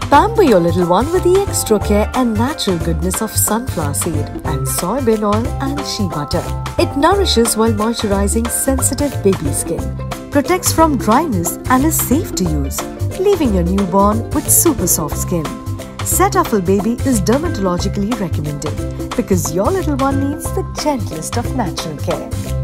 Pamper your little one with the extra care and natural goodness of sunflower seed and soybean oil and shea butter. It nourishes while moisturizing sensitive baby skin, protects from dryness and is safe to use, leaving your newborn with super soft skin. Cetaphil Baby is dermatologically recommended because your little one needs the gentlest of natural care.